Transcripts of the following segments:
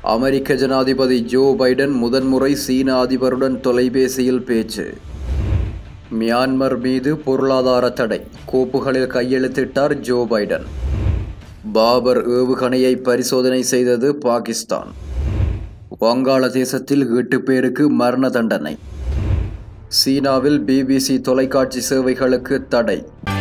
அமெரிக்க ஜனாதிபதி Joe Biden முதன்முறை சீன அதிபருடன் தொலைபேசியில் பேச்சு. மியான்மர் மீது பொருளாதார தடை, கோப்புகளில் கையெழுத்திட்டார் ஜோ பைடன். பாபர் ஏவுகணையை பரிசோதனை செய்தது பாகிஸ்தான். வங்காளதேசத்தில் 8 பேருக்கு மரண தண்டனை. சீனாவில் பிபிசி தொலைக்காட்சி சேவைகளுக்கு தடை.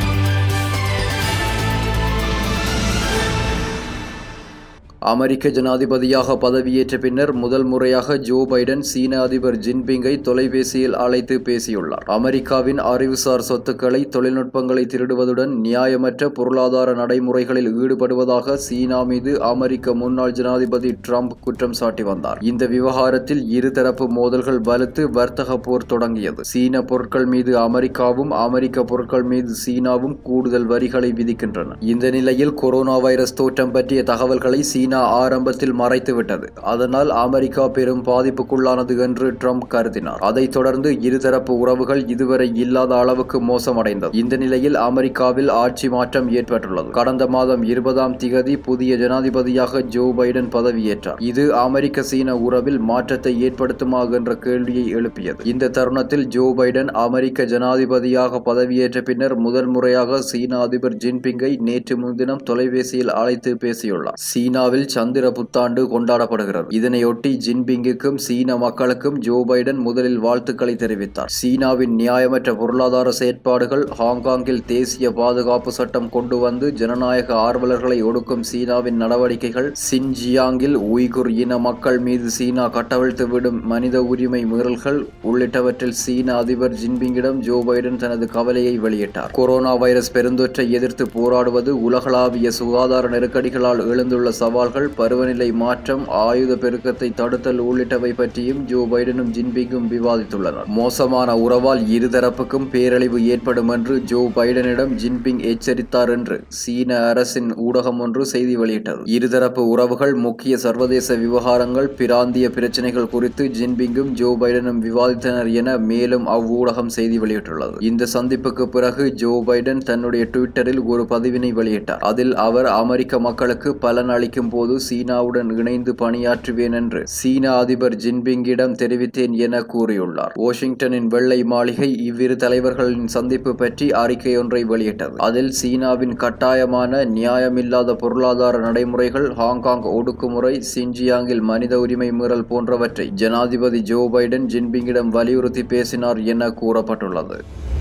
அமெரிக்க ஜனாதிபதியாக பதவியேற்ற பின்னர் முதல் முறையாக ஜோ பைடன் சீன அதிபர் ஜின்பிங்கை தொலைபேசியில் அழைத்து பேசியுள்ளார். அமெரிக்காவின் அறிவுசார் சொத்துக்களை, தொழில்நுட்பங்களை திருடுவதுடன் நியாயமற்ற பொருளாதார நடைமுறைகளில் ஈடுபடுவதாக சீனா மீது அமெரிக்க முன்னாள் ஜனாதிபதி ட்ரம்ப் குற்றம் சாட்டி வந்தார். இந்த விவகாரத்தில் இருதரப்பு மோதல்கள் வலுத்து வர்த்தக போர் தொடங்கியது. சீன பொருட்கள் மீது அமெரிக்காவும், அமெரிக்க பொருட்கள் மீது சீனாவும் கூடுதல் வரிகளை விதிக்கின்றன. இந்த நிலையில் கொரோனா வைரஸ் தோற்றம் பற்றிய தகவல்களை சீனா ஆரம்பத்தில் மறைத்துவிட்டது. அதனால் அமெரிக்கா பெரும் பாதிப்புக்குள்ளானது என்று ட்ரம்ப் கருதினார். அதைத் தொடர்ந்து இருதரப்பு உறவுகள் இதுவரை இல்லாத அளவுக்கு மோசமடைந்தது. இந்த நிலையில் அமெரிக்காவில் ஆட்சி மாற்றம் ஏற்பட்டுள்ளது. கடந்த மாதம் 20ஆம் திகதி புதிய ஜனாதிபதியாக ஜோ பைடன் பதவியேற்றார். இது அமெரிக்க சீன உறவில் மாற்றத்தை ஏற்படுத்துமா என்ற கேள்வியை எழுப்பியது. இந்த தருணத்தில் ஜோ பைடன் அமெரிக்க ஜனாதிபதியாக பதவியேற்ற பின்னர் முதல் முறையாக சீன அதிபர் ஜின்பிங்கை நேற்று முன்தினம் தொலைபேசியில் அழைத்து பேசியுள்ளார். சீனாவில் சந்திர புத்தாண்டு கொண்டாடப்படுகிறது. இதனையொட்டி ஜின்பிங்குக்கும் சீன மக்களுக்கும் ஜோ பைடன் முதலில் வாழ்த்துக்களை தெரிவித்தார். சீனாவின் நியாயமற்ற பொருளாதார செயற்பாடுகள், ஹாங்காங்கில் தேசிய பாதுகாப்பு சட்டம் கொண்டு வந்து ஜனநாயக ஆர்வலர்களை ஒடுக்கும் சீனாவின் நடவடிக்கைகள், சின்ஜியாங்கில் உய்குர் இன மக்கள் மீது சீனா கட்டவிழ்த்து விடும் மனித உரிமை மீறல்கள் உள்ளிட்டவற்றில் சீன அதிபர் ஜின்பிங்கிடம் ஜோ பைடன் தனது கவலையை வெளியிட்டார். கொரோனா வைரஸ் பெருந்தொற்றை எதிர்த்து போராடுவது, உலகளாவிய சுகாதார நெருக்கடிகளால் எழுந்துள்ள சவால்கள், பருவநிலை மாற்றம், ஆயுத பெருக்கத்தை தடுத்தல் உள்ளிட்டவை பற்றியும் ஜோ பைடனும் ஜின்பிங்கும் விவாதித்துள்ளனர். மோசமான உறவால் இருதரப்புக்கும் பேரழிவு ஏற்படும் என்று ஜோ பைடனிடம் ஜின்பிங் எச்சரித்தார் என்று சீன அரசின் ஊடகம் ஒன்று செய்தி வெளியிட்டது. இருதரப்பு உறவுகள், முக்கிய சர்வதேச விவகாரங்கள், பிராந்திய பிரச்சினைகள் குறித்து ஜின்பிங்கும் ஜோ பைடனும் விவாதித்தனர் என மேலும் அவ்வூடகம் செய்தி வெளியிட்டுள்ளது. இந்த சந்திப்புக்கு பிறகு ஜோ பைடன் தன்னுடைய ட்விட்டரில் ஒரு பதிவினை வெளியிட்டார். அதில் அவர் அமெரிக்க மக்களுக்கு பலன் அளிக்கும் போது சீனாவுடன் இணைந்து பணியாற்றுவேன் என்று சீன அதிபர் ஜின்பிங்கிடம் தெரிவித்தேன் என கூறியுள்ளார். வாஷிங்டனின் வெள்ளை மாளிகை இவ்விரு தலைவர்களின் சந்திப்பு பற்றி அறிக்கை ஒன்றை வெளியிட்டது. அதில் சீனாவின் கட்டாயமான, நியாயமில்லாத பொருளாதார நடைமுறைகள், ஹாங்காங் ஒடுக்குமுறை, சின்ஜியாங்கில் மனித உரிமை மீறல் போன்றவற்றை ஜனாதிபதி ஜோ பைடன் ஜின்பிங்கிடம் வலியுறுத்தி பேசினார் என கூறப்பட்டுள்ளது.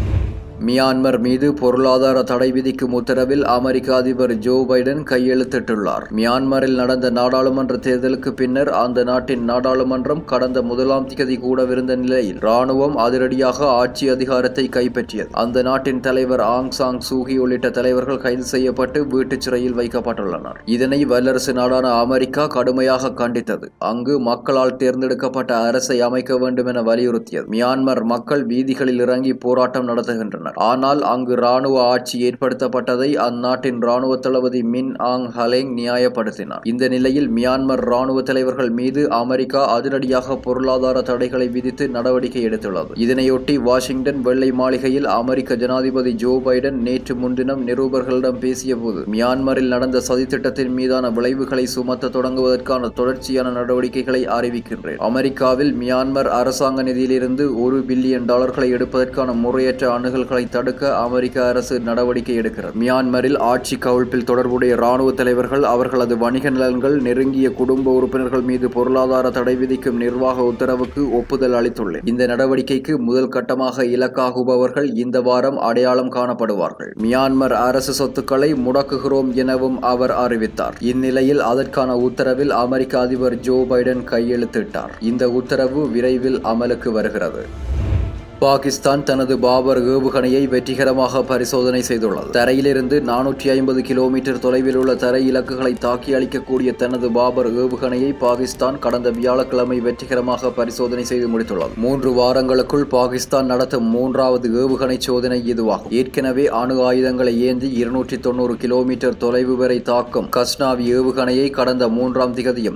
மியான்மர் மீது பொருளாதார தடை விதிக்கும் உத்தரவில் அமெரிக்க அதிபர் ஜோ பைடன் கையெழுத்திட்டுள்ளார். மியான்மரில் நடந்த நாடாளுமன்ற தேர்தலுக்கு பின்னர் அந்த நாட்டின் நாடாளுமன்றம் கடந்த 1ஆம் திகதி கூடவிருந்த நிலையில் ராணுவம் அதிரடியாக ஆட்சி அதிகாரத்தை கைப்பற்றியது. அந்த நாட்டின் தலைவர் ஆங் சாங் சூகி உள்ளிட்ட தலைவர்கள் கைது செய்யப்பட்டு வீட்டுச் சிறையில் வைக்கப்பட்டுள்ளனர். இதனை வல்லரசு நாடான அமெரிக்கா கடுமையாக கண்டித்தது. அங்கு மக்களால் தேர்ந்தெடுக்கப்பட்ட அரசை அமைக்க வேண்டும் என வலியுறுத்தியது. மியான்மர் மக்கள் வீதிகளில் இறங்கி போராட்டம் நடத்துகின்றனர். ஆனால் அங்கு ராணுவ ஆட்சி ஏற்படுத்தப்பட்டதை அந்நாட்டின் ராணுவ தளபதி மின் ஆங் ஹலேங் நியாயப்படுத்தினார். இந்த நிலையில் மியான்மர் ராணுவ தலைவர்கள் மீது அமெரிக்கா அதிரடியாக பொருளாதார தடைகளை விதித்து நடவடிக்கை எடுத்துள்ளது. இதனையொட்டி வாஷிங்டன் வெள்ளை மாளிகையில் அமெரிக்க ஜனாதிபதி ஜோ பைடன் நேற்று முன்தினம் நிருபர்களிடம் பேசிய போது, மியான்மரில் நடந்த சதித்திட்டத்தின் மீதான விளைவுகளை சுமத்த தொடங்குவதற்கான தொடர்ச்சியான நடவடிக்கைகளை அறிவிக்கின்றேன். அமெரிக்காவில் மியான்மர் அரசாங்க நிதியிலிருந்து $1 பில்லியன் எடுப்பதற்கான முறையற்ற அணுகல்களை தடுக்க அமெரிக்க அரசு நடவடிக்கை எடுக்கிறது. மியான்மரில் ஆட்சி கவிழ்ப்பில் தொடர்புடைய ராணுவ தலைவர்கள், அவர்களது வணிக நலன்கள், நெருங்கிய குடும்ப உறுப்பினர்கள் மீது பொருளாதார தடை விதிக்கும் நிர்வாக உத்தரவுக்கு ஒப்புதல் அளித்துள்ளேன். இந்த நடவடிக்கைக்கு முதல் கட்டமாக இலக்காகுபவர்கள் இந்த வாரம் அடையாளம் காணப்படுவார்கள். மியான்மர் அரசு சொத்துக்களை முடக்குகிறோம் எனவும் அவர் அறிவித்தார். இந்நிலையில் அதற்கான உத்தரவில் அமெரிக்க அதிபர் ஜோ பைடன் கையெழுத்திட்டார். இந்த உத்தரவு விரைவில் அமலுக்கு வருகிறது. பாகிஸ்தான் தனது பாபர் ஏவுகணையை வெற்றிகரமாக பரிசோதனை செய்துள்ளது. தரையிலிருந்து 450 கிலோமீட்டர் தொலைவில் உள்ள தரை இலக்குகளை தாக்கி அளிக்கக்கூடிய தனது பாபர் ஏவுகணையை பாகிஸ்தான் கடந்த வியாழக்கிழமை வெற்றிகரமாக பரிசோதனை செய்து முடித்துள்ளது. 3 வாரங்களுக்குள் பாகிஸ்தான் நடத்தும் 3வது ஏவுகணை சோதனை இதுவாகும். ஏற்கனவே அணு ஆயுதங்களை ஏந்தி 290 கிலோமீட்டர் தொலைவு வரை தாக்கும் கஸ்னாவி ஏவுகணையை கடந்த 3ஆம் திகதியும்,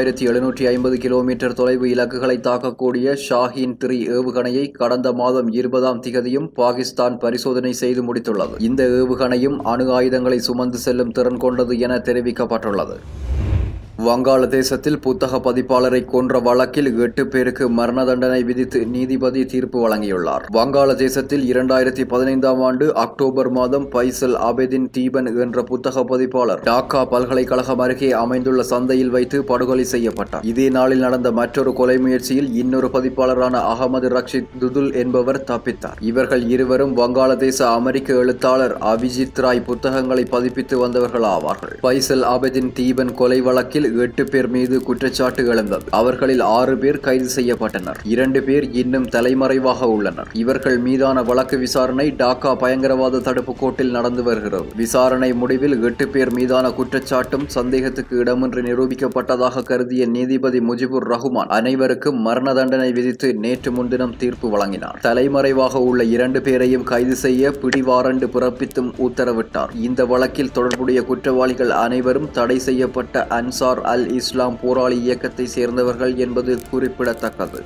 2750 கிலோமீட்டர் தொலைவு இலக்குகளை தாக்கக்கூடிய ஷாஹீன் 3 ஏவுகணையை கடந்த மாதம் 20ஆம் திகதியும் பாகிஸ்தான் பரிசோதனை செய்து முடித்துள்ளது. இந்த ஏவுகணையும் அணு ஆயுதங்களை சுமந்து செல்லும் திறன் கொண்டது என தெரிவிக்கப்பட்டுள்ளது. வங்காளதேசத்தில் புத்தக பதிப்பாளரை கொன்ற வழக்கில் 8 பேருக்கு மரண தண்டனை விதித்து நீதிபதி தீர்ப்பு வழங்கியுள்ளார். வங்காளதேசத்தில் 2015ஆம் ஆண்டு அக்டோபர் மாதம் பைசல் ஆபெதின் தீபன் என்ற புத்தக பதிப்பாளர் டாக்கா பல்கலைக்கழகம் அருகே அமைந்துள்ள சந்தையில் வைத்து படுகொலை செய்யப்பட்டார். இதே நாளில் நடந்த மற்றொரு கொலை முயற்சியில் இன்னொரு பதிப்பாளரான அகமது ரக்ஷித் துதுல் என்பவர் தப்பித்தார். இவர்கள் இருவரும் வங்காளதேச அமெரிக்க எழுத்தாளர் அபிஜித் ராய் புத்தகங்களை பதிப்பித்து வந்தவர்கள் ஆவார்கள். பைசல் ஆபெதின் தீபன் கொலை வழக்கில் 8 பேர் மீது குற்றச்சாட்டு எழுந்தது. அவர்களில் 6 பேர் கைது செய்யப்பட்டனர். 2 பேர் இன்னும் தலைமறைவாக உள்ளனர். இவர்கள் மீதான வழக்கு விசாரணை டாக்கா பயங்கரவாத தடுப்பு கோர்ட்டில் நடந்து வருகிறது. விசாரணை முடிவில் 8 பேர் மீதான குற்றச்சாட்டும் சந்தேகத்துக்கு இடமின்றி நிரூபிக்கப்பட்டதாக கருதிய நீதிபதி முஜிபுர் ரஹ்மான் அனைவருக்கும் மரண தண்டனை விதித்து நேற்று முன்தினம் தீர்ப்பு வழங்கினார். தலைமறைவாக உள்ள 2 பேரையும் கைது செய்ய பிடிவாரண்டு பிறப்பித்தும் உத்தரவிட்டார். இந்த வழக்கில் தொடர்புடைய குற்றவாளிகள் அனைவரும் தடை செய்யப்பட்ட அன்சார் அல் இஸ்லாம் போராளி இயக்கத்தை சேர்ந்தவர்கள் என்பது குறிப்பிடத்தக்கது.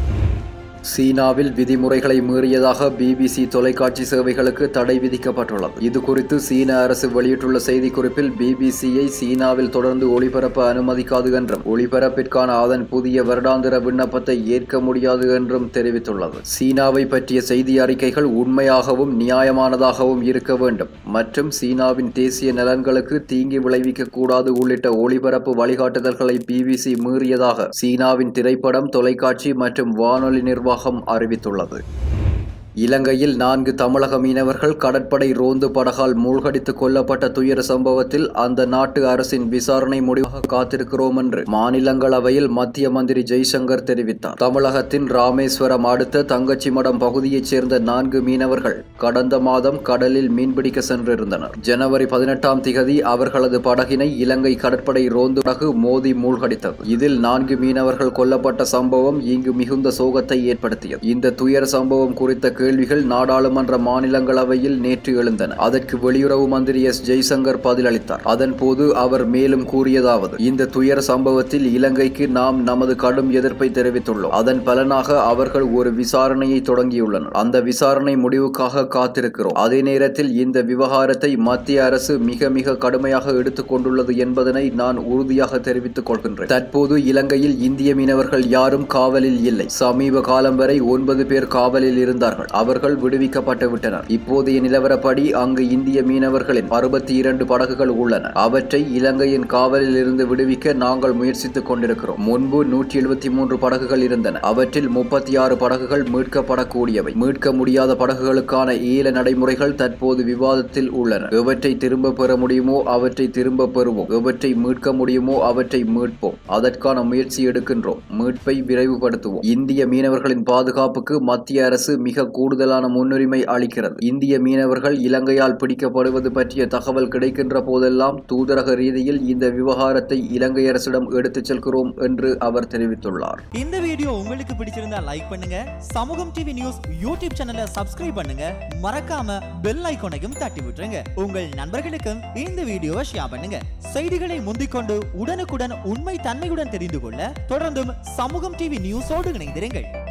சீனாவில் விதிமுறைகளை மீறியதாக பிபிசி தொலைக்காட்சி சேவைகளுக்கு தடை விதிக்கப்பட்டுள்ளது. இதுகுறித்து சீன அரசு வெளியிட்டுள்ள செய்திக்குறிப்பில் பிபிசியை சீனாவில் தொடர்ந்து ஒளிபரப்ப அனுமதிக்காது என்றும் ஒளிபரப்பிற்கான அதன் புதிய வருடாந்திர விண்ணப்பத்தை ஏற்க முடியாது என்றும் தெரிவித்துள்ளது. சீனாவை பற்றிய செய்தி அறிக்கைகள் உண்மையாகவும் நியாயமானதாகவும் இருக்க வேண்டும் மற்றும் சீனாவின் தேசிய நலன்களுக்கு தீங்கு விளைவிக்க கூடாது உள்ளிட்ட ஒளிபரப்பு வழிகாட்டுதல்களை பிபிசி மீறியதாக சீனாவின் திரைப்படம், தொலைக்காட்சி மற்றும் வானொலி நிர்வாகம் அறிவித்துள்ளது. இலங்கையில் 4 தமிழக மீனவர்கள் கடற்படை ரோந்து படகால் மூழ்கடித்து கொல்லப்பட்ட துயர சம்பவத்தில் அந்த நாட்டு அரசின் விசாரணை முடிவாக காத்திருக்கிறோம் என்று மாநிலங்களவையில் மத்திய மந்திரி ஜெய்சங்கர் தெரிவித்தார். தமிழகத்தின் ராமேஸ்வரம் அடுத்த தங்கச்சிமடம் பகுதியைச் சேர்ந்த 4 மீனவர்கள் கடந்த மாதம் கடலில் மீன்பிடிக்க சென்றிருந்தனர். ஜனவரி 18ஆம் திகதி அவர்களது படகினை இலங்கை கடற்படை ரோந்து படகு மோதி மூழ்கடித்தது. இதில் 4 மீனவர்கள் கொல்லப்பட்ட சம்பவம் இங்கு மிகுந்த சோகத்தை ஏற்படுத்தியது. இந்த துயர சம்பவம் குறித்த கேள்விகள் நாடாளுமன்ற மாநிலங்களவையில் நேற்று எழுந்தன. அதற்கு வெளியுறவு மந்திரி எஸ் ஜெய்சங்கர் பதிலளித்தார். அதன்போது அவர் மேலும் கூறியதாவது: இந்த துயர சம்பவத்தில் இலங்கைக்கு நாம் நமது கடும் எதிர்ப்பை தெரிவித்துள்ளோம். அதன் பலனாக அவர்கள் ஒரு விசாரணையை தொடங்கியுள்ளனர். அந்த விசாரணை முடிவுக்காக காத்திருக்கிறோம். அதே நேரத்தில் இந்த விவகாரத்தை மத்திய அரசு மிக மிக கடுமையாக எடுத்துக் கொண்டுள்ளது என்பதனை நான் உறுதியாக தெரிவித்துக் கொள்கின்றேன். தற்போது இலங்கையில் இந்திய மீனவர்கள் யாரும் காவலில் இல்லை. சமீப காலம் வரை 9 பேர் காவலில் இருந்தார்கள். அவர்கள் விடுவிக்கப்பட்டு விட்டனர். இப்போதைய நிலவரப்படி அங்கு இந்திய மீனவர்களின் 62 படகுகள் உள்ளன. அவற்றை இலங்கையின் காவலில் இருந்து விடுவிக்க நாங்கள் முயற்சித்துக் கொண்டிருக்கிறோம். முன்பு 173 படகுகள் இருந்தன. அவற்றில் 36 படகுகள் மீட்கப்படக்கூடியவை. மீட்க முடியாத படகுகளுக்கான ஏல நடைமுறைகள் தற்போது விவாதத்தில் உள்ளன. எவற்றை திரும்ப பெற முடியுமோ அவற்றை திரும்ப பெறுவோம். எவற்றை மீட்க முடியுமோ அவற்றை மீட்போம். அதற்கான முயற்சி எடுக்கின்றோம். மீட்பை விரைவுபடுத்துவோம். இந்திய மீனவர்களின் பாதுகாப்புக்கு மத்திய அரசு மிக கூடுதலான முன்னுரிமை அளிக்கிறது. இந்திய மீனவர்கள் இலங்கையால் பிடிக்கப்படுவது பற்றிய தகவல் கிடைக்கின்ற போதெல்லாம் தூதரக ரீதியில் இந்த விவகாரத்தை இலங்கை அரசிடம் எடுத்துச் செல்கிறோம் என்று அவர் தெரிவித்துள்ளார். இந்த வீடியோ உங்களுக்கு பிடிச்சிருந்தா லைக் பண்ணுங்க, சமூகம் டிவி நியூஸ் யூடியூப் சேனலை சப்ஸ்கிரைப் பண்ணுங்க, மறக்காம பெல் ஐகானையும் தட்டி விட்டுருங்க. உங்கள் நண்பர்களுக்கும் இந்த வீடியோவை ஷேர் பண்ணுங்க. செய்திகளை முந்திக்கொண்டு உடனுக்குடன் உண்மை தன்மையுடன் தெரிந்து கொள்ள தொடர்ந்தும் சமூகம் டிவி நியூஸோடு இணைந்திருங்கள்.